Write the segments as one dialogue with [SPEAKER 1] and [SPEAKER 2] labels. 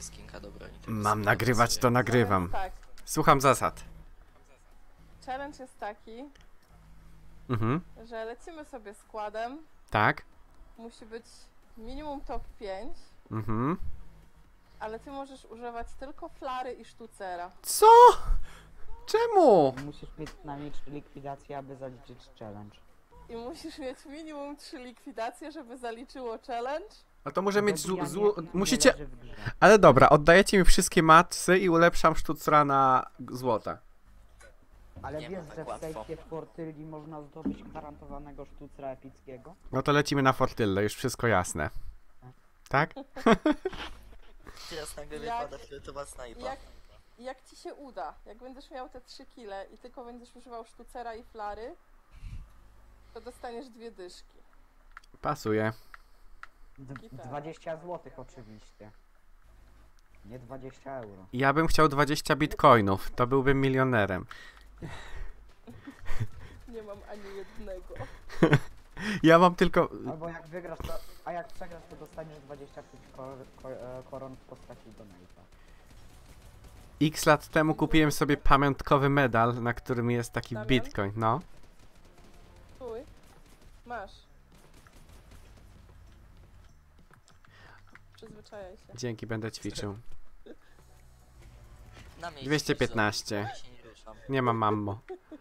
[SPEAKER 1] skinka do broni.
[SPEAKER 2] Mam nagrywać, to nagrywam.
[SPEAKER 3] Tak.
[SPEAKER 2] Słucham zasad.
[SPEAKER 3] Challenge jest taki,
[SPEAKER 2] Mhm.
[SPEAKER 3] że lecimy sobie składem.
[SPEAKER 2] Tak.
[SPEAKER 3] Musi być minimum top 5,
[SPEAKER 2] Mhm.
[SPEAKER 3] ale ty możesz używać tylko flary i sztucera.
[SPEAKER 2] Co? Czemu?
[SPEAKER 4] Musisz mieć przynajmniej 3 likwidacje, aby zaliczyć challenge.
[SPEAKER 3] I musisz mieć minimum 3 likwidacje, żeby zaliczyło challenge.
[SPEAKER 2] A to może mieć
[SPEAKER 4] Dobijanie nie
[SPEAKER 2] musicie...
[SPEAKER 4] leży w grze.
[SPEAKER 2] Ale dobra, oddajecie mi wszystkie matsy i ulepszam sztucra na złota.
[SPEAKER 4] Ale
[SPEAKER 1] Nie
[SPEAKER 4] wiesz,
[SPEAKER 1] ma tak
[SPEAKER 4] że w
[SPEAKER 1] łatwo.
[SPEAKER 4] sejfie Fortylli można zdobyć gwarantowanego sztucra epickiego?
[SPEAKER 2] No to lecimy na Fortille, już wszystko jasne. Tak?
[SPEAKER 1] Teraz nagle
[SPEAKER 3] Jak-
[SPEAKER 1] wypada fioletowa snajpa.
[SPEAKER 3] Jak ci się uda, jak będziesz miał te 3 kile i tylko będziesz używał sztucera i flary, to dostaniesz 2 dyszki.
[SPEAKER 2] Pasuje.
[SPEAKER 3] Gitara.
[SPEAKER 4] 20 zł oczywiście. Nie 20 euro.
[SPEAKER 2] Ja bym chciał 20 bitcoinów, to byłbym milionerem.
[SPEAKER 3] Nie mam ani jednego.
[SPEAKER 2] Ja mam tylko...
[SPEAKER 4] Albo jak wygrasz to, a jak przegrasz to dostaniesz 25 koron w postaci donate'a.
[SPEAKER 2] X lat temu kupiłem sobie pamiątkowy medal, na którym jest taki
[SPEAKER 3] Damian?
[SPEAKER 2] bitcoin, no.
[SPEAKER 3] Tuj. Masz. Przyzwyczajaj się.
[SPEAKER 2] Dzięki, będę ćwiczył.
[SPEAKER 1] Na miejscu
[SPEAKER 2] 215.
[SPEAKER 1] się nie ruszam.
[SPEAKER 2] Nie mam ammo.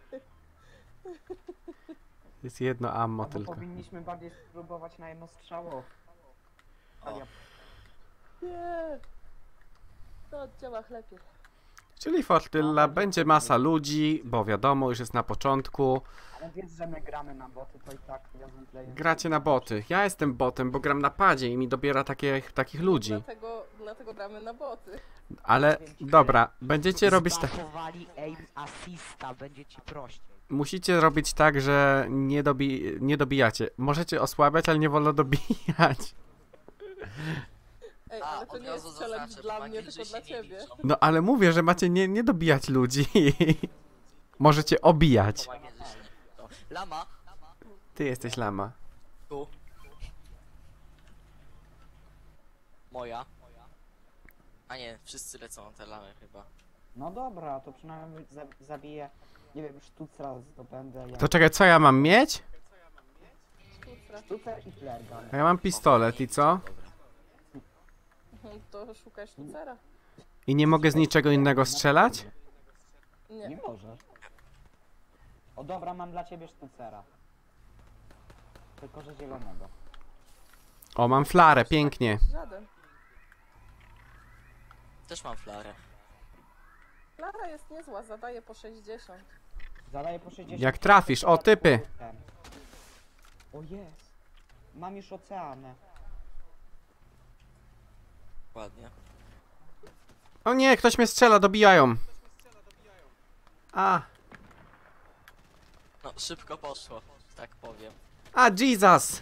[SPEAKER 2] Jest jedno ammo
[SPEAKER 4] Albo
[SPEAKER 2] tylko.
[SPEAKER 4] powinniśmy bardziej spróbować na jedno strzało.
[SPEAKER 1] O,
[SPEAKER 3] Nie. To oddziała lepiej.
[SPEAKER 2] Czyli Fortylla, będzie masa ludzi, bo wiadomo, już jest na początku.
[SPEAKER 4] Ale wiesz, że my gramy na boty, to i tak razem playem.
[SPEAKER 2] Gracie na boty. Ja jestem botem, bo gram na padzie i mi dobiera takich ludzi.
[SPEAKER 3] Dlatego gramy na boty.
[SPEAKER 2] Ale dobra, będziecie robić tak.
[SPEAKER 4] Zbafowali aim assista, będzie ci prościej.
[SPEAKER 2] Musicie robić tak, że nie dobijacie. Możecie osłabiać, ale nie wolno dobijać.
[SPEAKER 3] Ej,
[SPEAKER 1] A,
[SPEAKER 3] ale to
[SPEAKER 1] od
[SPEAKER 3] nie
[SPEAKER 1] razu
[SPEAKER 3] jest challenge
[SPEAKER 1] zaznaczę,
[SPEAKER 3] dla mnie,
[SPEAKER 1] magię,
[SPEAKER 3] tylko
[SPEAKER 1] że
[SPEAKER 3] dla
[SPEAKER 1] się nie
[SPEAKER 3] ciebie.
[SPEAKER 1] liczą.
[SPEAKER 2] No ale mówię, że macie nie dobijać ludzi. Możecie obijać.
[SPEAKER 1] Magię, że się nie liczą. Lama,
[SPEAKER 2] Ty jesteś lama.
[SPEAKER 1] tu. Moja. A nie, wszyscy lecą na te lamy chyba.
[SPEAKER 4] No dobra, to przynajmniej zabiję, nie wiem, sztucra zdobędę.
[SPEAKER 2] To czekaj, co ja mam mieć?
[SPEAKER 3] Sztucra.
[SPEAKER 4] Sztucer i flergan.
[SPEAKER 2] A ja mam pistolet i co?
[SPEAKER 3] To szukaj sztucera.
[SPEAKER 2] I nie mogę z niczego innego strzelać?
[SPEAKER 4] Nie
[SPEAKER 3] Nie.
[SPEAKER 4] możesz. O dobra, mam dla ciebie sztucera. Tylko, że zielonego.
[SPEAKER 2] O, mam flarę, pięknie.
[SPEAKER 3] Żaden.
[SPEAKER 1] Też mam flarę.
[SPEAKER 3] Klara jest niezła, zadaje po 60.
[SPEAKER 4] Zadaję po 60.
[SPEAKER 2] Jak trafisz, o typy.
[SPEAKER 4] O jest. Mam już oceanę.
[SPEAKER 1] Ładnie.
[SPEAKER 2] O nie, ktoś mnie strzela, dobijają. A,
[SPEAKER 1] No, szybko poszło, że tak powiem.
[SPEAKER 2] a Jesus!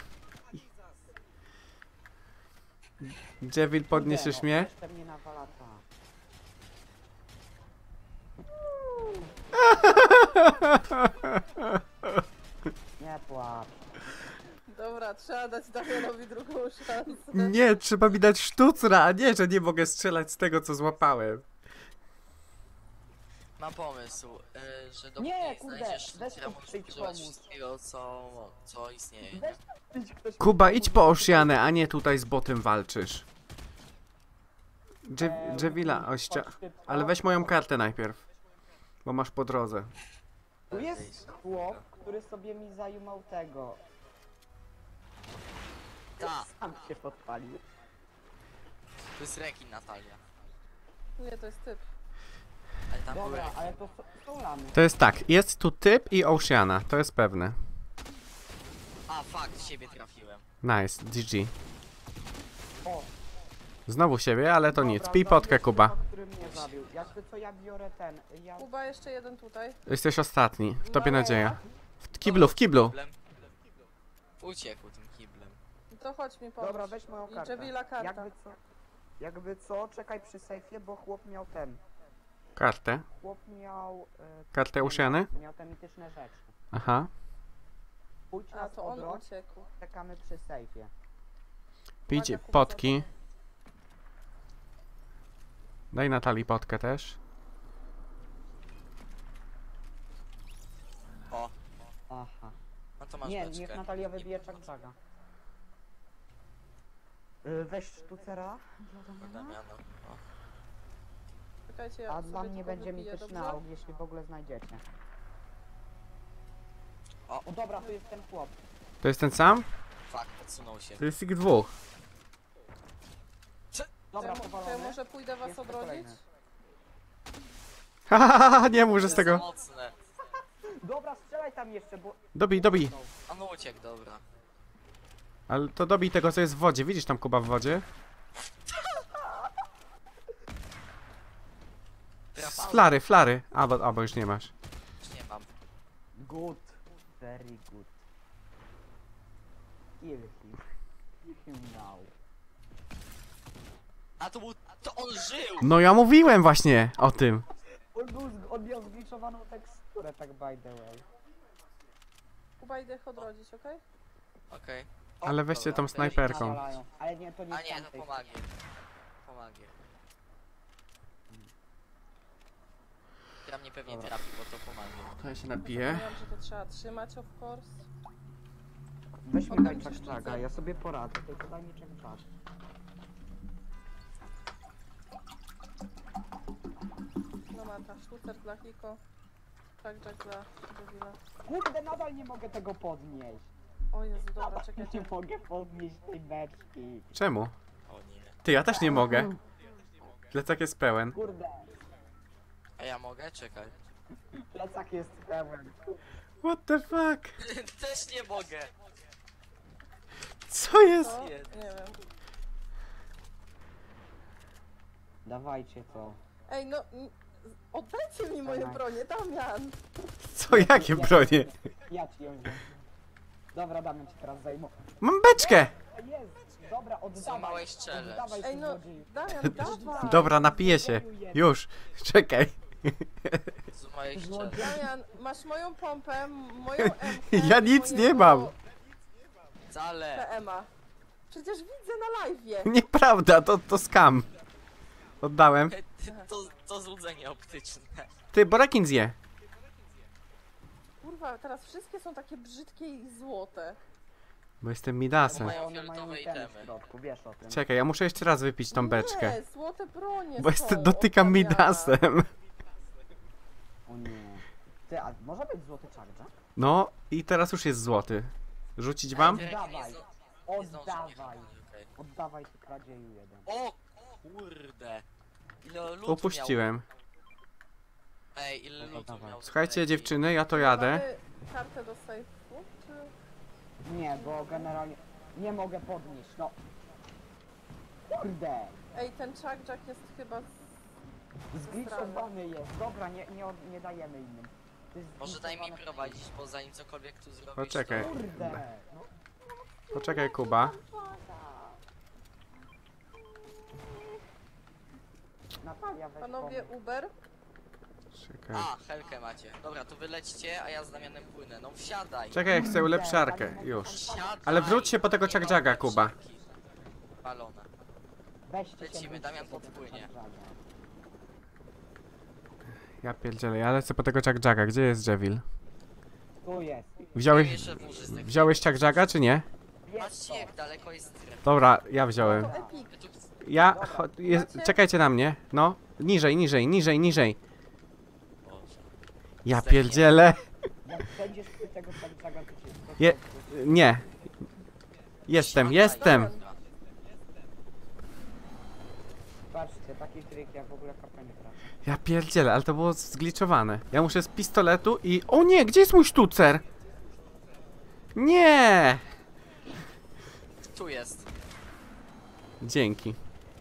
[SPEAKER 2] Devil, podniesiesz
[SPEAKER 4] Kurde, no,
[SPEAKER 2] mnie?
[SPEAKER 4] Jeszcze mnie nawala ta. Nie płacz.
[SPEAKER 3] Dobra, trzeba dać Damianowi drugą szansę.
[SPEAKER 2] Nie, trzeba mi dać sztucra, a nie, że nie mogę strzelać z tego, co złapałem.
[SPEAKER 1] Mam pomysł, że dopóki
[SPEAKER 4] Nie,
[SPEAKER 1] nie
[SPEAKER 4] kurde,
[SPEAKER 1] znajdziesz
[SPEAKER 4] weź
[SPEAKER 1] sztucera,
[SPEAKER 4] tu
[SPEAKER 1] możesz
[SPEAKER 4] przyjdź
[SPEAKER 1] używać
[SPEAKER 4] pomóc.
[SPEAKER 1] wszystkiego, co istnieje.
[SPEAKER 4] Weź idź ktoś.
[SPEAKER 2] Kuba, idź po Oceanę, a nie tutaj z botem walczysz. Jevila, ale weź moją kartę najpierw. Bo masz po drodze.
[SPEAKER 4] Tu jest chłop, który sobie mi zajumał tego.
[SPEAKER 1] Ta,
[SPEAKER 4] Sam się podpalił.
[SPEAKER 1] to jest rekin Natalia.
[SPEAKER 3] Nie, to jest typ.
[SPEAKER 1] Ale tam był
[SPEAKER 4] Dobra,
[SPEAKER 1] rekin.
[SPEAKER 4] ale to są lamy.
[SPEAKER 2] To jest tak, jest tu typ i Oceana, to jest pewne.
[SPEAKER 1] A, fakt, siebie trafiłem.
[SPEAKER 2] Nice, GG.
[SPEAKER 4] O,
[SPEAKER 2] Znowu siebie, ale to nic.
[SPEAKER 4] dobra,
[SPEAKER 2] Pij potkę,
[SPEAKER 4] zabiję
[SPEAKER 2] Kuba.
[SPEAKER 4] typa, który mnie zabił. Jakby co, ja biorę ten. Ja...
[SPEAKER 3] Kuba, jeszcze jeden tutaj.
[SPEAKER 2] Jesteś ostatni, w tobie
[SPEAKER 3] No.
[SPEAKER 2] nadzieja. W kiblu, w kiblu.
[SPEAKER 1] Kiblem. Uciekł tym kiblem.
[SPEAKER 3] To chodź mi pomóż.
[SPEAKER 4] Dobra, weź moją
[SPEAKER 3] I
[SPEAKER 4] kartę.
[SPEAKER 3] Jevila karta.
[SPEAKER 4] Jakby co, czekaj przy sejfie, bo chłop miał ten.
[SPEAKER 2] Kartę.
[SPEAKER 4] Chłop miał...
[SPEAKER 2] Kartę Oceany?
[SPEAKER 4] Miał te mityczne rzeczy.
[SPEAKER 2] Aha.
[SPEAKER 4] Pójdź
[SPEAKER 3] A,
[SPEAKER 4] nas
[SPEAKER 3] to on
[SPEAKER 4] odrodź,
[SPEAKER 3] uciekł.
[SPEAKER 4] czekamy przy sejfie.
[SPEAKER 2] Pijcie
[SPEAKER 3] Kuba,
[SPEAKER 2] potki. Daj Natalii potkę też.
[SPEAKER 1] O,
[SPEAKER 4] Aha.
[SPEAKER 1] no to masz
[SPEAKER 4] Nie,
[SPEAKER 1] beczkę.
[SPEAKER 4] niech Natalia wybije czak-czaga. Weź sztucera dla Damiana.
[SPEAKER 1] Damiano. O.
[SPEAKER 3] Czekajcie, ja
[SPEAKER 4] A
[SPEAKER 3] sobie
[SPEAKER 4] dla mnie
[SPEAKER 3] tylko
[SPEAKER 4] będzie
[SPEAKER 3] wypiję,
[SPEAKER 4] mityczny
[SPEAKER 3] dobrze?
[SPEAKER 4] auk, jeśli w ogóle znajdziecie.
[SPEAKER 1] O.
[SPEAKER 4] O dobra, to jest ten chłop.
[SPEAKER 2] To jest ten sam?
[SPEAKER 1] Fuck, odsunął się.
[SPEAKER 2] To jest ich dwóch.
[SPEAKER 4] Dobra,
[SPEAKER 3] To ja
[SPEAKER 4] powalony.
[SPEAKER 3] może pójdę was
[SPEAKER 4] Jeszcze
[SPEAKER 3] odrodzić?
[SPEAKER 4] kolejny.
[SPEAKER 2] Hahaha, nie mów, że z
[SPEAKER 1] Za
[SPEAKER 2] tego.
[SPEAKER 1] mocne.
[SPEAKER 4] Dobra, strzelaj tam jeszcze, bo...
[SPEAKER 2] Dobij, dobij.
[SPEAKER 1] On uciekł, dobra.
[SPEAKER 2] Ale to dobij tego, co jest w wodzie. Widzisz tam Kuba w wodzie? Z flary, flary. Bo już nie masz.
[SPEAKER 1] Już nie mam.
[SPEAKER 4] Good. Very good. Kill him. Kill him now.
[SPEAKER 1] A to był... To on żył!
[SPEAKER 2] No ja mówiłem właśnie o tym.
[SPEAKER 4] On miał zgliczowaną teksturę, tak by the way.
[SPEAKER 3] Kuba, idę ich odrodzić, okej?
[SPEAKER 1] Okej. O,
[SPEAKER 2] Ale weźcie
[SPEAKER 1] dobra,
[SPEAKER 2] tą
[SPEAKER 1] to ja
[SPEAKER 2] snajperką.
[SPEAKER 4] Nawalają. Ale nie, to nie
[SPEAKER 1] A
[SPEAKER 4] z
[SPEAKER 1] nie, to
[SPEAKER 4] tamtej.
[SPEAKER 1] pomagier. Pomagier. Która mnie pewnie
[SPEAKER 4] Dobra.
[SPEAKER 1] trafi, bo to pomagier.
[SPEAKER 2] To ja się
[SPEAKER 3] Zapomniałam, że to trzeba trzymać, of course.
[SPEAKER 4] Weź mi
[SPEAKER 3] Oddam
[SPEAKER 4] daj
[SPEAKER 3] ci
[SPEAKER 4] czak-czaga,
[SPEAKER 3] sztucer.
[SPEAKER 4] ja sobie poradzę, tylko daj mi czak-czag.
[SPEAKER 3] No mata, sztucer dla Hiko. Jack dla Jovila.
[SPEAKER 4] Kurde, nadal nie mogę tego podnieść.
[SPEAKER 3] O Jezu, dobra,
[SPEAKER 4] Nie
[SPEAKER 3] czekajcie.
[SPEAKER 4] mogę podnieść tej beczki.
[SPEAKER 2] Czemu?
[SPEAKER 1] O nie.
[SPEAKER 2] Ty, ja też nie mogę. Plecak jest pełen.
[SPEAKER 4] Kurde,
[SPEAKER 1] A ja mogę? Czekaj.
[SPEAKER 4] plecak jest pełen.
[SPEAKER 2] What the fuck?
[SPEAKER 1] Też nie mogę!
[SPEAKER 2] Co jest?
[SPEAKER 3] Co?
[SPEAKER 1] Jest.
[SPEAKER 3] Nie wiem.
[SPEAKER 4] Dawajcie to.
[SPEAKER 3] Ej, no... Oddajcie mi moje
[SPEAKER 4] Dawaj.
[SPEAKER 3] bronie, Damian!
[SPEAKER 2] Co, jakie bronie?
[SPEAKER 4] Ja ci ją wziąłem. Dobra, Damian ci teraz zajmę.
[SPEAKER 2] Mam beczkę!
[SPEAKER 4] Jest! Dobra, oddawaj.
[SPEAKER 1] Złamałeś challenge.
[SPEAKER 4] Oddawaj
[SPEAKER 3] Ej, no,
[SPEAKER 4] złodzieju.
[SPEAKER 3] Damian, dawaj!
[SPEAKER 2] Dobra, napiję się. Już. Czekaj.
[SPEAKER 1] Z mojej
[SPEAKER 4] Złodziej.
[SPEAKER 1] szczerze.
[SPEAKER 3] Damian, masz moją pompę, moją M.
[SPEAKER 2] Ja nic nie mam.
[SPEAKER 1] Wcale.
[SPEAKER 3] PMA. Przecież widzę na live'ie.
[SPEAKER 2] Nieprawda, to skam. Oddałem.
[SPEAKER 1] To złudzenie optyczne.
[SPEAKER 2] Ty, bo rekin zje.
[SPEAKER 3] Kurwa, teraz wszystkie są takie brzydkie i złote.
[SPEAKER 2] Bo jestem Midasem.
[SPEAKER 1] Mają
[SPEAKER 4] One mają
[SPEAKER 1] fioletowe
[SPEAKER 4] itemy
[SPEAKER 1] itemy.
[SPEAKER 4] w środku, wiesz o tym.
[SPEAKER 2] Czekaj, ja muszę jeszcze raz wypić tą beczkę.
[SPEAKER 3] Nie, złote bronie
[SPEAKER 2] Bo
[SPEAKER 3] są
[SPEAKER 2] dotykam
[SPEAKER 3] od Damiana.
[SPEAKER 2] Midasem.
[SPEAKER 4] O nie. Ty, a może być złoty czarża?
[SPEAKER 2] No i teraz już jest złoty. Rzucić wam?
[SPEAKER 4] Oddawaj. Oddawaj.
[SPEAKER 1] Okej.
[SPEAKER 4] Oddawaj ty kradzieju jeden.
[SPEAKER 1] O kurde. Ile lutu
[SPEAKER 2] Upuściłem.
[SPEAKER 1] Miał? Ej, ile lutu
[SPEAKER 4] Dawaj.
[SPEAKER 1] miał.
[SPEAKER 2] Słuchajcie
[SPEAKER 1] tutaj.
[SPEAKER 2] dziewczyny, ja to jadę.
[SPEAKER 3] Mamy kartę do sejfu, czy...
[SPEAKER 4] Nie, bo generalnie nie mogę podnieść, no. Kurde.
[SPEAKER 3] Ej, ten Jack jest chyba...
[SPEAKER 4] Zgliczowany jest. Dobra, nie dajemy innym. To jest
[SPEAKER 1] Może daj mi
[SPEAKER 4] zgliczowany.
[SPEAKER 1] prowadzić, bo zanim cokolwiek tu zrobisz,
[SPEAKER 2] Poczekaj.
[SPEAKER 1] to...
[SPEAKER 4] Kurde. No.
[SPEAKER 2] Poczekaj, Kuba.
[SPEAKER 4] Natalia, weź
[SPEAKER 3] Panowie,
[SPEAKER 4] pomóż.
[SPEAKER 3] Uber?
[SPEAKER 2] Czekaj.
[SPEAKER 1] A, helkę macie. Dobra, to wylećcie, a ja z Damianem płynę. No wsiadaj.
[SPEAKER 2] Czekaj, jak chcę ulepszarkę. Już.
[SPEAKER 1] Wsiadaj.
[SPEAKER 2] Ale wróć się po tego
[SPEAKER 1] Nie ma
[SPEAKER 2] Jack-Jacka, Kuba.
[SPEAKER 1] ulepszarki. Balona.
[SPEAKER 4] Weźcie się,
[SPEAKER 1] Lecimy,
[SPEAKER 4] wróćcie
[SPEAKER 1] Damian
[SPEAKER 4] sobie
[SPEAKER 1] podpłynie.
[SPEAKER 4] do Czarżaga.
[SPEAKER 2] Ja pierdzielę, ja lecę po tego Jack-Jacka. Gdzie jest Jevil?
[SPEAKER 4] Tu jest.
[SPEAKER 2] Wziąłeś,
[SPEAKER 1] Jeszcze puszystek.
[SPEAKER 2] wziąłeś Jack-Jacka, czy nie?
[SPEAKER 4] Jest
[SPEAKER 1] Patrzcie, jak daleko jest strefa.
[SPEAKER 2] Dobra, ja wziąłem.
[SPEAKER 3] To Epic.
[SPEAKER 1] Ja tu-
[SPEAKER 2] Ja... Czekajcie na mnie. No. Niżej, niżej, niżej, niżej.
[SPEAKER 1] Boże.
[SPEAKER 2] Ja pierdzielę.
[SPEAKER 4] Jak będziesz przy tego Czarżaga, to cię...
[SPEAKER 2] Je... Nie. Jestem,
[SPEAKER 1] Wsiadaj.
[SPEAKER 2] jestem.
[SPEAKER 4] Patrzcie, taki trik, ja w ogóle kapę nie tracę.
[SPEAKER 2] Ja pierdzielę, ale to było zgliczowane. Ja muszę z pistoletu i... O nie, gdzie jest mój sztucer? Nie!
[SPEAKER 1] Tu jest.
[SPEAKER 2] Dzięki.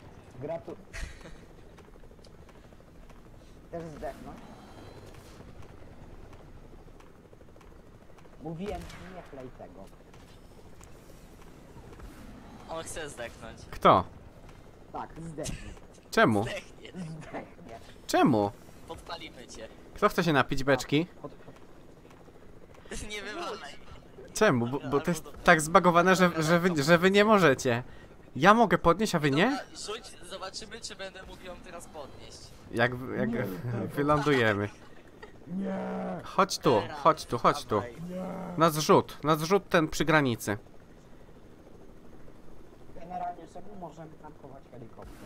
[SPEAKER 4] Też zdechnąć? Mówiłem ci, nie klej tego.
[SPEAKER 1] On chce zdechnąć.
[SPEAKER 2] Kto?
[SPEAKER 4] Tak, zdechnie.
[SPEAKER 2] Czemu?
[SPEAKER 1] Zdechnie.
[SPEAKER 4] Zdechnie.
[SPEAKER 2] Czemu?
[SPEAKER 1] Podpalimy cię.
[SPEAKER 2] Kto chce się napić beczki?
[SPEAKER 1] Nie wywalaj.
[SPEAKER 2] Czemu? Bo to jest tak zbagowane, że wy nie możecie. Ja mogę podnieść, a wy nie?
[SPEAKER 1] Dobra, rzuć, zobacz Zobaczymy, czy będę mógł ją teraz podnieść.
[SPEAKER 2] Jak wylądujemy. Chodź tu, chodź tu, chodź tu.
[SPEAKER 1] Dawaj.
[SPEAKER 2] Na zrzut ten przy granicy.
[SPEAKER 4] Generalnie sobie możemy tankować helikopter.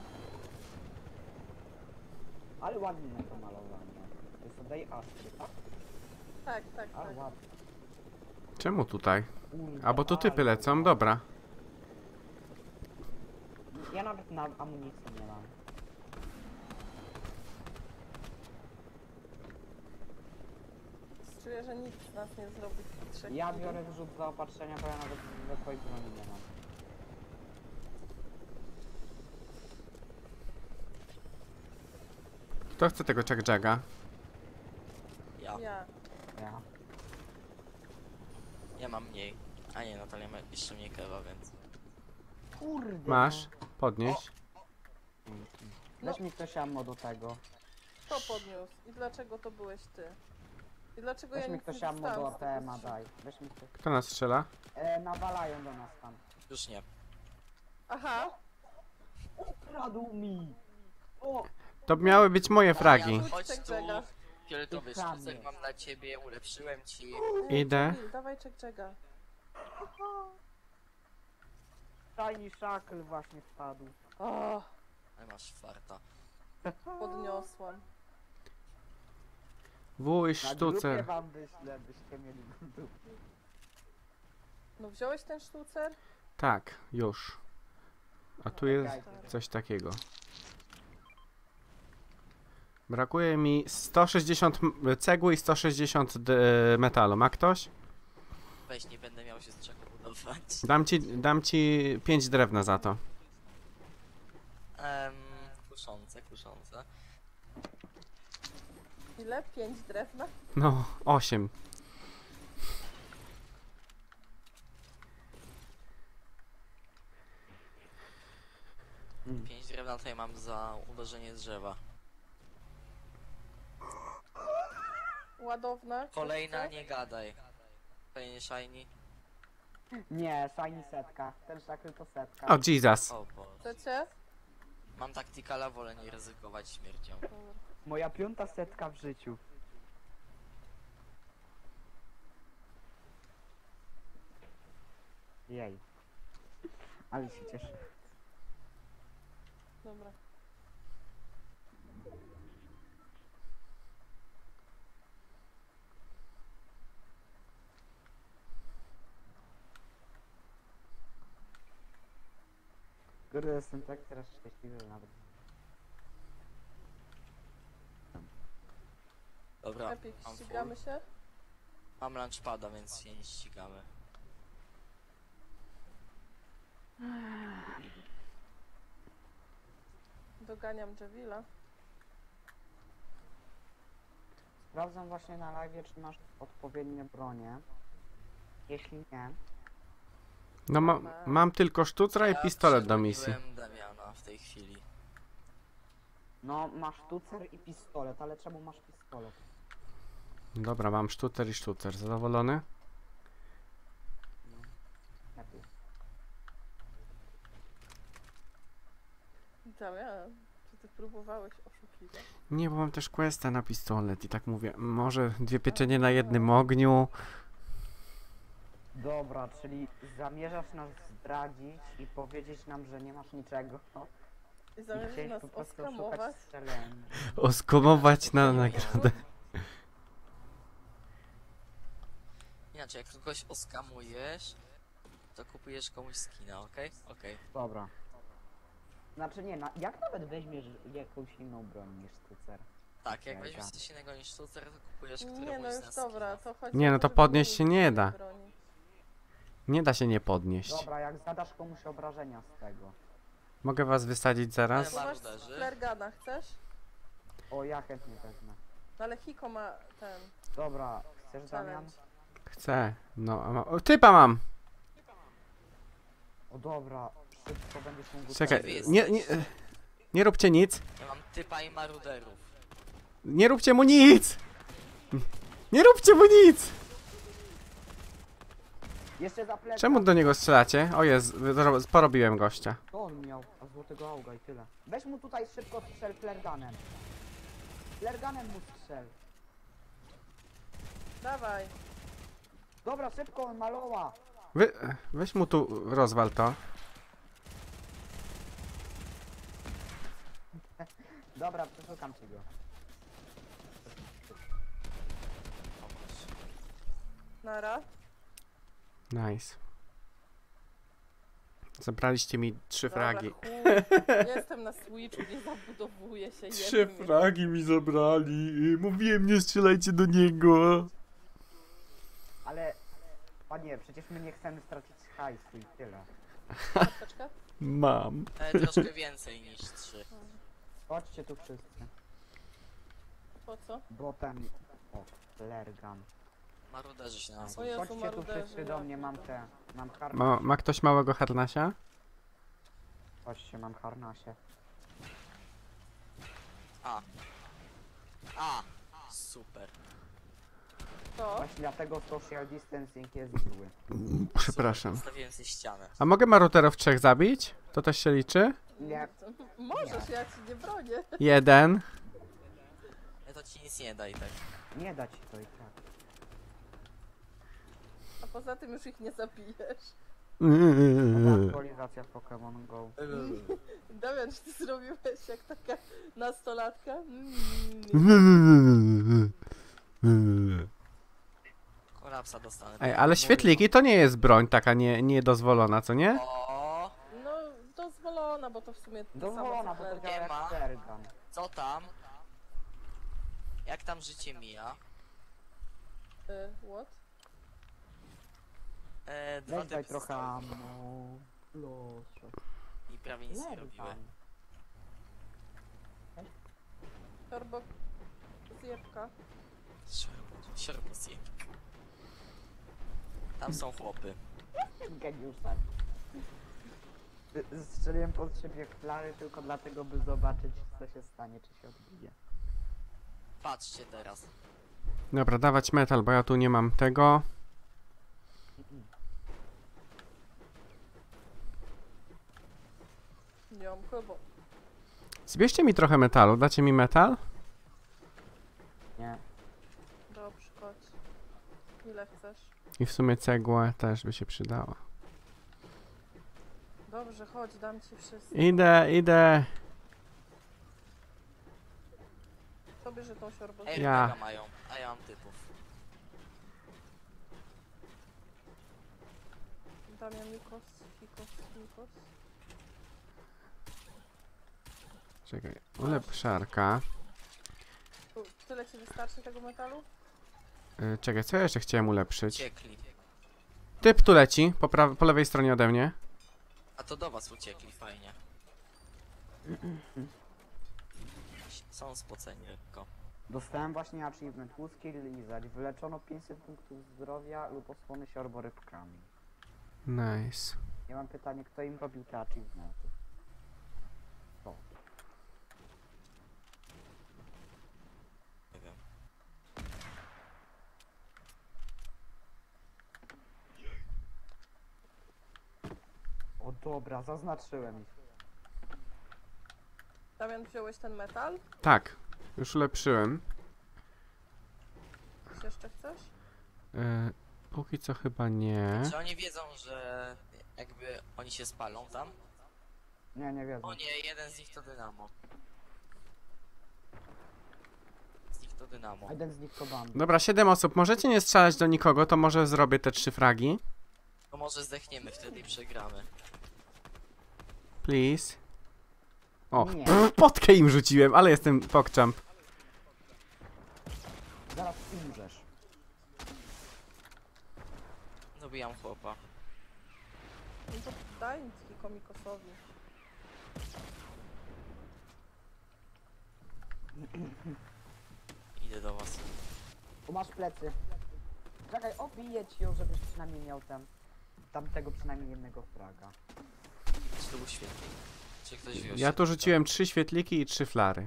[SPEAKER 4] Ale ładne to malowanie. To jest Day Astry, tak?
[SPEAKER 3] Tak, tak,
[SPEAKER 4] Ale
[SPEAKER 3] tak.
[SPEAKER 4] ładne.
[SPEAKER 2] Czemu tutaj?
[SPEAKER 4] Kurde,
[SPEAKER 2] A bo tu typy
[SPEAKER 4] ale
[SPEAKER 2] lecą,
[SPEAKER 4] ładne.
[SPEAKER 2] dobra.
[SPEAKER 4] Ja nawet na amunicji nie mam.
[SPEAKER 3] Czuję, że nikt z nas nie zrobi tych 3
[SPEAKER 4] Ja
[SPEAKER 3] kili.
[SPEAKER 4] biorę wrzut zaopatrzenia, bo ja nawet we twojej broni nie mam.
[SPEAKER 2] Kto chce tego Jack Jagga?
[SPEAKER 1] Ja.
[SPEAKER 3] Ja.
[SPEAKER 4] Ja.
[SPEAKER 1] Ja mam mniej. A nie, Natalia ma jeszcze mniej kewa, więc...
[SPEAKER 4] Kurde.
[SPEAKER 2] Masz? Podnieś.
[SPEAKER 4] Weź mi ktoś ammo do tego.
[SPEAKER 3] Kto podniósł? I dlaczego to byłeś ty? I dlaczego
[SPEAKER 4] Weź
[SPEAKER 3] ja
[SPEAKER 4] mi
[SPEAKER 3] nic
[SPEAKER 4] ktoś
[SPEAKER 3] nie
[SPEAKER 4] ammo do
[SPEAKER 3] dostałam z tego
[SPEAKER 4] ATM-a
[SPEAKER 3] strzału?
[SPEAKER 4] daj. Weź mi ktoś.
[SPEAKER 2] Kto nas strzela?
[SPEAKER 4] Nawalają do nas tam.
[SPEAKER 1] Już nie.
[SPEAKER 3] Aha,
[SPEAKER 4] Ukradł mi! O!
[SPEAKER 2] To miały być moje fragi.
[SPEAKER 1] Damian, chodź
[SPEAKER 3] Jack
[SPEAKER 1] tu.
[SPEAKER 3] Jagga.
[SPEAKER 1] Fioletowy
[SPEAKER 4] Ty kradniesz.
[SPEAKER 1] sztucek mam dla ciebie, ulepszyłem ci.
[SPEAKER 2] Idę.
[SPEAKER 3] Jamil, dawaj Jack Jagga.
[SPEAKER 4] Shiny Shackle właśnie wpadł.
[SPEAKER 3] O,
[SPEAKER 1] Ale masz farta.
[SPEAKER 3] podniosłam.
[SPEAKER 2] Wuj,
[SPEAKER 4] Na grupie
[SPEAKER 2] sztucer.
[SPEAKER 4] wam wyślę, byście mieli dupę.
[SPEAKER 3] No wziąłeś ten sztucer?
[SPEAKER 2] Tak, już. A tu jest coś takiego. Brakuje mi 160 cegły i 160 metalu. Ma ktoś?
[SPEAKER 1] Weź, nie będę miał się z czego budować.
[SPEAKER 2] Dam ci 5 drewna za to.
[SPEAKER 1] Kuszące, kuszące.
[SPEAKER 3] Ile? 5 drewna?
[SPEAKER 2] No, 8.
[SPEAKER 4] Mm.
[SPEAKER 1] 5 drewna tutaj mam za uderzenie z drzewa.
[SPEAKER 3] Ładowna? Ktoś
[SPEAKER 1] Kolejna,
[SPEAKER 3] chce?
[SPEAKER 1] nie gadaj. Kolejny shiny.
[SPEAKER 4] Nie, Shiny setka. Ten Shackle to setka.
[SPEAKER 2] O, Jesus.
[SPEAKER 1] O Boże.
[SPEAKER 3] Chcecie?
[SPEAKER 1] Mam taktykala, wolę nie ryzykować śmiercią.
[SPEAKER 3] Dobra.
[SPEAKER 4] Moja 5. setka w życiu. Jej. Ale się cieszę.
[SPEAKER 3] Dobra.
[SPEAKER 4] Kurde, jestem tak teraz szczęśliwy, że nawet...
[SPEAKER 1] Dobra,
[SPEAKER 3] Epic,
[SPEAKER 1] mam
[SPEAKER 3] ścigamy
[SPEAKER 1] full.
[SPEAKER 3] się?
[SPEAKER 1] Mam lunchpada, więc się nie ścigamy.
[SPEAKER 3] Doganiam Javila.
[SPEAKER 4] Sprawdzam właśnie na live, czy masz odpowiednie bronie. Jeśli nie,
[SPEAKER 2] No mam tylko sztucra i pistolet do misji.
[SPEAKER 1] przegoniłem Damiana w tej chwili.
[SPEAKER 4] no masz sztucer i pistolet, ale czemu masz pistolet?
[SPEAKER 2] Dobra, mam sztucer i sztucer. Zadowolony?
[SPEAKER 4] Lepiej.
[SPEAKER 3] Damian, czy ty próbowałeś oszukiwać?
[SPEAKER 2] Nie, bo mam też questa na pistolet i tak mówię, może 2 pieczenie na jednym ogniu.
[SPEAKER 4] Dobra, czyli zamierzasz nas zdradzić i powiedzieć nam, że nie masz niczego.
[SPEAKER 3] I
[SPEAKER 4] I
[SPEAKER 3] zamierzasz
[SPEAKER 4] chciałeś
[SPEAKER 3] nas
[SPEAKER 4] po prostu
[SPEAKER 3] oskamować?
[SPEAKER 4] szukać strzeleń.
[SPEAKER 2] Oskomować na nagrodę.
[SPEAKER 1] Inaczej, jak kogoś oskamujesz, to kupujesz komuś skina, okej? Okej.
[SPEAKER 4] Dobra. Znaczy nie, jak nawet weźmiesz jakąś inną broń niż sztucer?
[SPEAKER 1] Tak, jak
[SPEAKER 4] Okej,
[SPEAKER 1] weźmiesz
[SPEAKER 4] tak.
[SPEAKER 1] coś innego niż sztucer, to kupujesz
[SPEAKER 3] Nie
[SPEAKER 1] któremuś
[SPEAKER 3] no
[SPEAKER 1] z
[SPEAKER 3] już
[SPEAKER 1] nas
[SPEAKER 3] dobra,
[SPEAKER 1] skina.
[SPEAKER 3] to chodzi
[SPEAKER 2] Nie,
[SPEAKER 3] o
[SPEAKER 2] no to
[SPEAKER 3] żeby
[SPEAKER 2] podnieść
[SPEAKER 3] nikt
[SPEAKER 2] się nie da.
[SPEAKER 3] broni.
[SPEAKER 2] Nie da się nie podnieść.
[SPEAKER 4] Dobra, jak zadasz komuś obrażenia z tego.
[SPEAKER 2] Mogę was wysadzić zaraz?
[SPEAKER 3] Bo masz
[SPEAKER 1] Maruderzy.
[SPEAKER 3] flergana, chcesz?
[SPEAKER 4] O, ja chętnie wezmę.
[SPEAKER 3] No ale Hiko ma ten
[SPEAKER 4] Dobra, chcesz Damian?
[SPEAKER 3] challenge.
[SPEAKER 2] Chcę. No, o, typa mam!
[SPEAKER 4] O dobra, szybko będziesz mógł...
[SPEAKER 2] Czekaj,
[SPEAKER 1] Wy
[SPEAKER 2] nie róbcie nic.
[SPEAKER 1] Ja mam typa i maruderów.
[SPEAKER 2] Nie róbcie mu nic! Nie róbcie mu nic!
[SPEAKER 4] Jeszcze za plecak.
[SPEAKER 2] Czemu do niego strzelacie? O jest, porobiłem gościa.
[SPEAKER 4] To on miał, a złotego auga i tyle. Weź mu tutaj szybko strzel flerganem. Flerganem mu strzel.
[SPEAKER 3] Dawaj.
[SPEAKER 4] Dobra, szybko, on maloła.
[SPEAKER 2] Weź mu tu, rozwal to.
[SPEAKER 4] Dobra, przeszukam ci go.
[SPEAKER 3] Nara.
[SPEAKER 2] Nice. Zabraliście mi 3
[SPEAKER 3] Dobra,
[SPEAKER 2] fragi.
[SPEAKER 3] chuj. Jestem na Switchu, nie zabudowuję się.
[SPEAKER 2] 3
[SPEAKER 3] jednym jest-
[SPEAKER 2] fragi mi zabrali. Mówiłem, nie strzelajcie do niego.
[SPEAKER 4] Ale... Panie, przecież my nie chcemy stracić hajsu i tyle.
[SPEAKER 3] Apteczkę?
[SPEAKER 2] Mam.
[SPEAKER 1] Troszkę więcej niż 3.
[SPEAKER 4] Chodźcie tu wszyscy.
[SPEAKER 3] Po co?
[SPEAKER 4] Bo ten... O, flergan.
[SPEAKER 1] Maruderzy się
[SPEAKER 3] O
[SPEAKER 1] nazwa.
[SPEAKER 3] Jezu,
[SPEAKER 4] Chodźcie tu
[SPEAKER 3] maruderzy,
[SPEAKER 4] wszyscy do mnie, mam te... Mam harnasie.
[SPEAKER 2] Ma ktoś małego harnasia?
[SPEAKER 4] Chodźcie, mam harnasie.
[SPEAKER 1] A! Super.
[SPEAKER 3] To?
[SPEAKER 4] Właśnie dlatego social distancing jest zły.
[SPEAKER 2] Przepraszam.
[SPEAKER 1] Stawiłem sobie ścianę.
[SPEAKER 2] A mogę maruterów 3 zabić? To też się liczy?
[SPEAKER 4] Nie,
[SPEAKER 3] Możesz, ja ci nie bronię.
[SPEAKER 2] 1.
[SPEAKER 1] Ja to ci nic nie da i tak.
[SPEAKER 4] nie da ci to i tak.
[SPEAKER 3] A poza tym już ich nie zabijesz.
[SPEAKER 4] Nowa aktualizacja Pokémon Go.
[SPEAKER 3] Damian, czy ty zrobiłeś jak taka nastolatka?
[SPEAKER 1] Kolapsa dostanę.
[SPEAKER 2] Ej, ale świetliki to nie jest broń taka niedozwolona, co nie?
[SPEAKER 1] O,
[SPEAKER 3] No, dozwolona, bo to w sumie to
[SPEAKER 4] Dozwolona,
[SPEAKER 3] samo
[SPEAKER 4] bo
[SPEAKER 3] co
[SPEAKER 4] to
[SPEAKER 3] flergan.
[SPEAKER 4] działa
[SPEAKER 1] Nie ma.
[SPEAKER 4] jak flergan.
[SPEAKER 1] co tam? Jak tam życie mija?
[SPEAKER 3] What?
[SPEAKER 1] Dwa
[SPEAKER 4] Weź daj
[SPEAKER 1] typy
[SPEAKER 4] trochę
[SPEAKER 1] zostały
[SPEAKER 4] ammo. Proszę.
[SPEAKER 1] i prawie nic nie robiły.
[SPEAKER 4] Flergan.
[SPEAKER 3] Torbo zjebka.
[SPEAKER 1] Sierpos. Tam są chłopy.
[SPEAKER 4] Geniuszem. Strzeliłem pod siebie flary tylko dlatego, by zobaczyć, co się stanie, czy się odbije.
[SPEAKER 1] Patrzcie teraz.
[SPEAKER 2] Dobra, dawać metal, bo ja tu nie mam tego.
[SPEAKER 3] Nie mam chyba.
[SPEAKER 2] Zbierzcie mi trochę metalu, dacie mi metal?
[SPEAKER 4] Nie.
[SPEAKER 3] Dobrze, chodź. Ile chcesz?
[SPEAKER 2] I w sumie cegłę też by się przydała.
[SPEAKER 3] Dobrze, chodź, dam ci wszystko.
[SPEAKER 2] Idę.
[SPEAKER 3] Kto bierze tą siorbę?
[SPEAKER 1] Ej,
[SPEAKER 2] Ja.
[SPEAKER 1] mega mają, a ja mam typów.
[SPEAKER 3] Damian, Nikos, Nikos.
[SPEAKER 2] Czekaj, ulepszarka.
[SPEAKER 3] Tyle ci wystarczy tego metalu?
[SPEAKER 2] Czekaj, co ja jeszcze chciałem ulepszyć?
[SPEAKER 1] Uciekli.
[SPEAKER 2] Typ tu leci, po lewej stronie ode mnie.
[SPEAKER 1] A to do was uciekli, fajnie. Są spoceni lekko.
[SPEAKER 4] Dostałem właśnie achievement łuski lizać. Wyleczono 500 punktów zdrowia lub osłony siorborybkami.
[SPEAKER 2] Nice.
[SPEAKER 4] Ja mam pytanie, kto im robił te achievementy? To.
[SPEAKER 1] Nie wiem.
[SPEAKER 4] O dobra, zaznaczyłem ich.
[SPEAKER 3] Damian, wziąłeś ten metal?
[SPEAKER 2] Tak, już ulepszyłem.
[SPEAKER 3] Coś jeszcze chcesz?
[SPEAKER 2] Póki co chyba nie.
[SPEAKER 1] Czy oni wiedzą, że jakby oni się spalą tam?
[SPEAKER 4] Nie wiedzą.
[SPEAKER 1] O nie, jeden z nich to dynamo. Z nich to dynamo.
[SPEAKER 4] A jeden z nich to bandy.
[SPEAKER 2] Dobra, 7 osób. Możecie nie strzelać do nikogo, to może zrobię te 3 fragi.
[SPEAKER 1] To może zdechniemy wtedy i przegramy.
[SPEAKER 2] Please. O,
[SPEAKER 4] Nie.
[SPEAKER 2] potkę im rzuciłem, ale jestem pokczamp.
[SPEAKER 4] Zaraz umrzesz.
[SPEAKER 1] Dobijam chłopa.
[SPEAKER 3] No to daj nic komikosowi.
[SPEAKER 1] Idę do was.
[SPEAKER 4] Tu masz plecy. Czekaj, obiję ci ją, żebyś przynajmniej miał tamtego przynajmniej jednego fraga.
[SPEAKER 1] Czy to był świetny? Czy ktoś wziął
[SPEAKER 2] Ja tu rzuciłem 3 świetliki i 3 flary.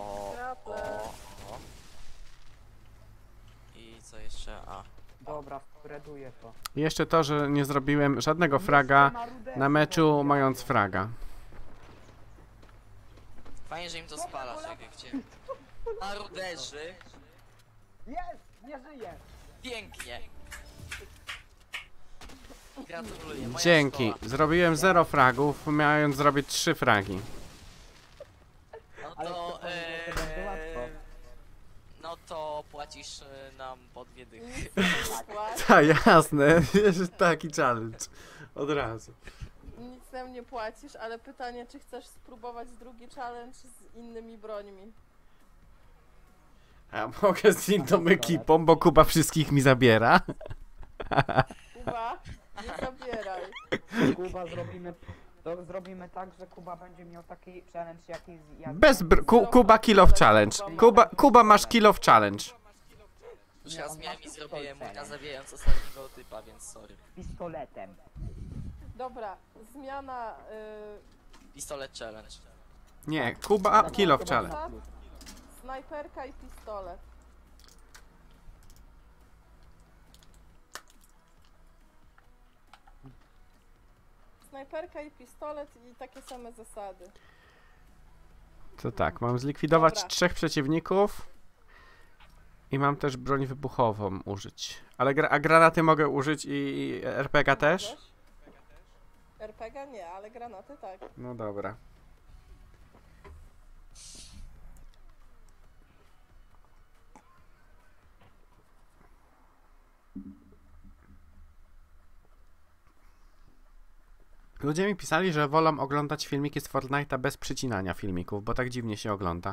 [SPEAKER 1] O. I co jeszcze? A.
[SPEAKER 4] Dobra, Reduję to.
[SPEAKER 2] I jeszcze to, że nie zrobiłem żadnego fraga na meczu, mając fraga.
[SPEAKER 1] Fajnie, że im to spala, czekaj, gdzie? Na ruderzy.
[SPEAKER 4] Jest! Nie żyje!
[SPEAKER 1] Pięknie. Gratuluję, moja
[SPEAKER 2] Dzięki.
[SPEAKER 1] szkoła.
[SPEAKER 2] Zrobiłem 0 fragów, mając zrobić 3 fragi.
[SPEAKER 1] No
[SPEAKER 4] Ale
[SPEAKER 1] to,
[SPEAKER 4] to będzie łatwo.
[SPEAKER 1] no to płacisz nam po 2 dychy.
[SPEAKER 3] Nic nam nie płać,
[SPEAKER 2] Tak, jasne. Taki challenge. Od razu.
[SPEAKER 3] nic nam nie płacisz, ale pytanie, czy chcesz spróbować drugi challenge z innymi brońmi?
[SPEAKER 2] A mogę z inną ekipą, bo Kuba wszystkich mi zabiera.
[SPEAKER 3] Kuba, nie zabieraj.
[SPEAKER 4] Kuba zrobimy tak, że Kuba będzie miał taki challenge jaki jak...
[SPEAKER 2] Bez Kuba kill of challenge. Kuba masz kill of challenge.
[SPEAKER 1] Już
[SPEAKER 4] Nie,
[SPEAKER 1] raz
[SPEAKER 4] on
[SPEAKER 1] miałem
[SPEAKER 4] ma
[SPEAKER 1] i zrobiłem
[SPEAKER 4] pistolet.
[SPEAKER 1] multa zabijając ostatniego typa, więc sorry.
[SPEAKER 4] pistoletem.
[SPEAKER 3] Dobra, zmiana
[SPEAKER 1] Pistolet challenge.
[SPEAKER 2] Nie, Kuba kill of challenge.
[SPEAKER 3] snajperka i pistolet. Snajperka i pistolet i takie same zasady.
[SPEAKER 2] To tak, mam zlikwidować
[SPEAKER 3] Dobra.
[SPEAKER 2] 3 przeciwników. I mam też broń wybuchową użyć. Ale a granaty mogę użyć i RPG też?
[SPEAKER 3] Możesz? RPG nie, ale granaty tak.
[SPEAKER 2] No dobra. Ludzie mi pisali, że wolą oglądać filmiki z Fortnite'a bez przycinania filmików, bo tak dziwnie się ogląda.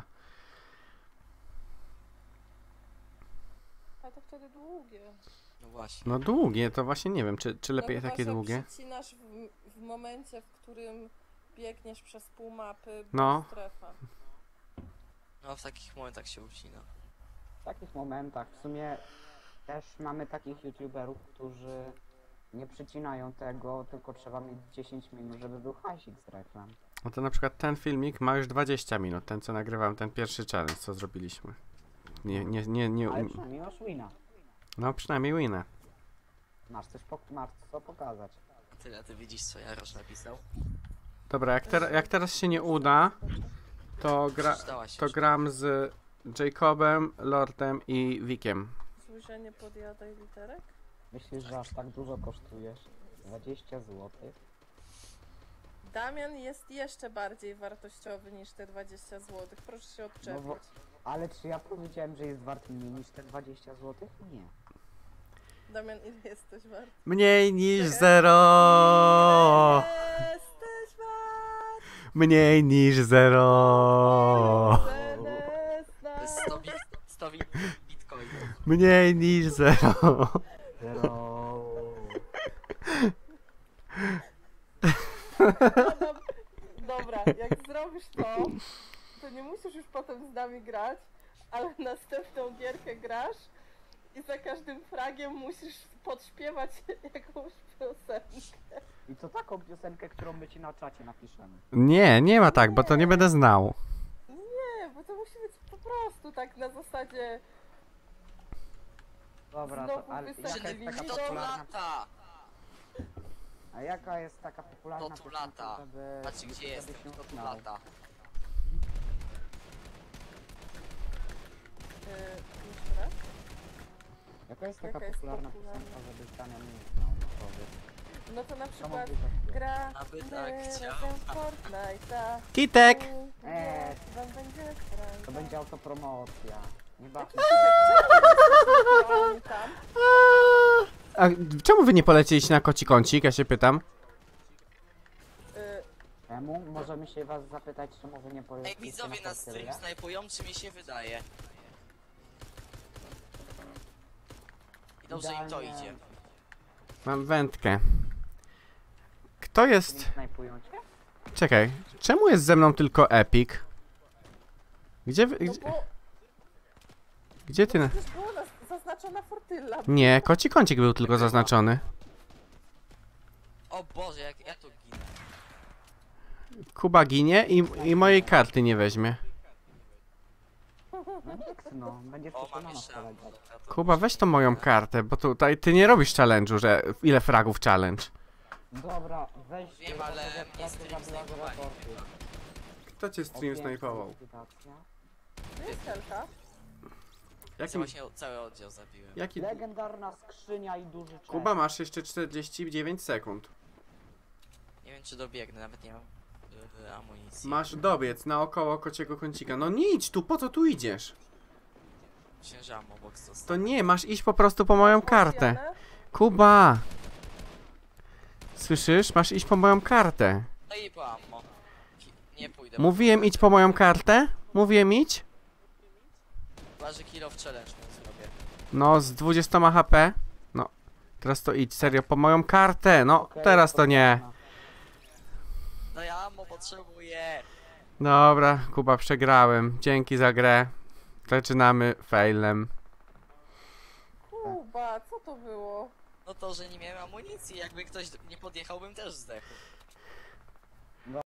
[SPEAKER 3] Ale to wtedy długie.
[SPEAKER 1] No właśnie.
[SPEAKER 2] No długie, to właśnie nie wiem, czy lepiej
[SPEAKER 3] no chyba,
[SPEAKER 2] takie
[SPEAKER 3] że
[SPEAKER 2] długie.
[SPEAKER 3] przycinasz w momencie, w którym biegniesz przez pół mapy,
[SPEAKER 2] No.
[SPEAKER 3] strefa.
[SPEAKER 1] No w takich momentach się ucina.
[SPEAKER 4] W takich momentach w sumie też mamy takich youtuberów, którzy nie przycinają tego, tylko trzeba mieć 10 minut, żeby był hasik z reklam.
[SPEAKER 2] No to na przykład ten filmik ma już 20 minut, ten co nagrywam, ten pierwszy challenge, co zrobiliśmy. Nie,
[SPEAKER 4] Ale przynajmniej masz wina.
[SPEAKER 2] no przynajmniej winę.
[SPEAKER 4] Masz co pokazać.
[SPEAKER 1] Tyle, ty widzisz co Jarosz napisał?
[SPEAKER 2] Dobra, jak teraz się nie uda, to,
[SPEAKER 1] Przeczytałaś
[SPEAKER 2] to
[SPEAKER 1] już.
[SPEAKER 2] gram z Jacobem, Lordem i Wickiem.
[SPEAKER 3] Słyszę, nie podjadaj literek?
[SPEAKER 4] Myślisz, że aż tak dużo kosztujesz? 20 zł?
[SPEAKER 3] Damian jest jeszcze bardziej wartościowy niż te 20 zł. Proszę się odczepić.
[SPEAKER 4] No ale czy ja powiedziałem, że jest wart mniej niż te 20 zł? Nie.
[SPEAKER 3] Damian, ile jesteś wart?
[SPEAKER 2] Mniej niż
[SPEAKER 3] Czekaj.
[SPEAKER 2] 0!
[SPEAKER 3] Jesteś wart!
[SPEAKER 2] Mniej niż 0!
[SPEAKER 1] To jest 100 bitcoinów.
[SPEAKER 2] Mniej niż 0!
[SPEAKER 3] Dobra, jak zrobisz to, to nie musisz już potem z nami grać, ale następną gierkę grasz i za każdym fragiem musisz podśpiewać jakąś piosenkę.
[SPEAKER 4] I to taką piosenkę, którą my ci na czacie napiszemy.
[SPEAKER 2] Nie ma tak, bo to nie będę znał.
[SPEAKER 3] Nie, bo to musi być po prostu tak na zasadzie...
[SPEAKER 4] Dobra,
[SPEAKER 3] Znowu
[SPEAKER 4] to, ale
[SPEAKER 3] wystarczy
[SPEAKER 4] jaka jest taka
[SPEAKER 3] Kto
[SPEAKER 1] To tu
[SPEAKER 4] popularna...
[SPEAKER 1] lata!
[SPEAKER 4] A jaka jest taka popularna
[SPEAKER 1] To tu
[SPEAKER 4] piosenka,
[SPEAKER 1] lata.
[SPEAKER 4] żeby...
[SPEAKER 1] Patrz gdzie
[SPEAKER 4] żeby
[SPEAKER 1] jestem,
[SPEAKER 4] się
[SPEAKER 1] to tu
[SPEAKER 4] znał?
[SPEAKER 1] lata.
[SPEAKER 3] Jeszcze raz?
[SPEAKER 4] Jaka jest taka
[SPEAKER 3] Jaka jest
[SPEAKER 4] popularna
[SPEAKER 3] popularna?
[SPEAKER 4] piosenka, żeby Damian nie znał, no powiedz.
[SPEAKER 3] No to na
[SPEAKER 4] Co
[SPEAKER 3] przykład
[SPEAKER 4] mógłby tak
[SPEAKER 3] gra
[SPEAKER 1] Aby tak chciał.
[SPEAKER 3] razem w Fortnite'a.
[SPEAKER 2] Kitek!
[SPEAKER 3] Wam będzie frajda.
[SPEAKER 4] To będzie autopromocja. Nie bawmy
[SPEAKER 3] Oni tam.
[SPEAKER 2] A czemu wy nie polecieliście na koci kącik, ja się pytam?
[SPEAKER 4] Czemu? Możemy się was zapytać, czemu wy nie
[SPEAKER 1] Ej,
[SPEAKER 4] poleciliście
[SPEAKER 1] widzowie
[SPEAKER 4] na
[SPEAKER 1] na stream
[SPEAKER 4] Fortnite?
[SPEAKER 1] snajpują, czy mi się wydaje? I dobrze im to
[SPEAKER 4] Idealnie.
[SPEAKER 1] idzie.
[SPEAKER 2] Mam wędkę. Kto jest...
[SPEAKER 4] Nie snajpują cię?
[SPEAKER 2] Czekaj, czemu jest ze mną tylko Epic? Gdzie wy...
[SPEAKER 3] No bo
[SPEAKER 2] Gdzie ty...
[SPEAKER 3] przecież było zaznaczona fortylla.
[SPEAKER 2] Nie, koci kącik był tylko zaznaczony.
[SPEAKER 1] O Boże, jak ja tu ginę.
[SPEAKER 2] Kuba ginie i mojej karty nie weźmie.
[SPEAKER 4] No nikt, no. Będzie
[SPEAKER 1] O,
[SPEAKER 4] wszystko
[SPEAKER 1] mam
[SPEAKER 4] na nas
[SPEAKER 1] jeszcze ammo.
[SPEAKER 4] polegać.
[SPEAKER 1] Dobra, to
[SPEAKER 2] Kuba,
[SPEAKER 1] już
[SPEAKER 2] weź
[SPEAKER 1] nie
[SPEAKER 2] tą moją
[SPEAKER 1] będę.
[SPEAKER 2] kartę, bo tutaj ty nie robisz challenge'u, że ile fragów challenge.
[SPEAKER 4] Dobra, weź...
[SPEAKER 1] Wiem, ale mnie stream snajpowali.
[SPEAKER 2] Kto cię stream snajpował?
[SPEAKER 3] Tu jest helka.
[SPEAKER 1] Ja
[SPEAKER 2] Jaki,
[SPEAKER 1] właśnie cały oddział zabiłem.
[SPEAKER 2] jaki...
[SPEAKER 4] Legendarna skrzynia i duży czek.
[SPEAKER 2] Kuba, masz jeszcze 49 sekund.
[SPEAKER 1] Nie wiem czy dobiegnę, nawet nie mam amunicji.
[SPEAKER 2] Masz dobiec naokoło kociego kącika. No nie idź tu, po co tu idziesz?
[SPEAKER 1] Księżam obok
[SPEAKER 2] To
[SPEAKER 1] został.
[SPEAKER 2] nie, masz iść po prostu po moją kartę.
[SPEAKER 3] Dianę.
[SPEAKER 2] Kuba! Słyszysz? Masz iść po moją kartę.
[SPEAKER 1] No i po ammo. Nie pójdę.
[SPEAKER 2] Mówiłem idź po moją kartę? Mówiłem idź?
[SPEAKER 1] Chyba, że kill of challenge mu zrobię.
[SPEAKER 2] No, z 20 HP. No, teraz to idź, serio, po moją kartę. No,
[SPEAKER 4] Okej,
[SPEAKER 2] teraz to nie.
[SPEAKER 1] No ja ammo potrzebuję.
[SPEAKER 2] Dobra, Kuba, przegrałem. Dzięki za grę. Zaczynamy failem.
[SPEAKER 3] Kuba, co to było?
[SPEAKER 1] No to, że nie miałem amunicji, jakby ktoś nie podjechał, bym też zdechł.